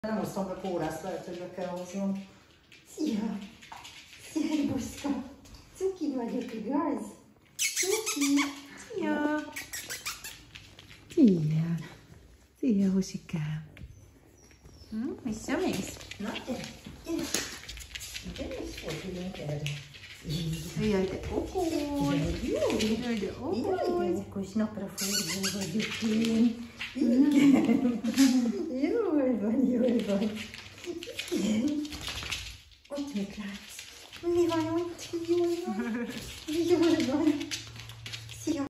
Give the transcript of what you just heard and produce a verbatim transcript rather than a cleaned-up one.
Nem hoztam be kórászt, lehet, hogy be kell hoznom. Szia! Szerbuszka! Cuki vagyok, igaz? Cuki! Szia! Szia! Szia, Husikám! Hm? Visszamész? Na, gyere! Gyere! Gyere, és fordulunk erre! Jaj, de okos! Jaj, de okos! Jaj, de okos, napra fordul vagyok én! Igen! Jól van, jól van!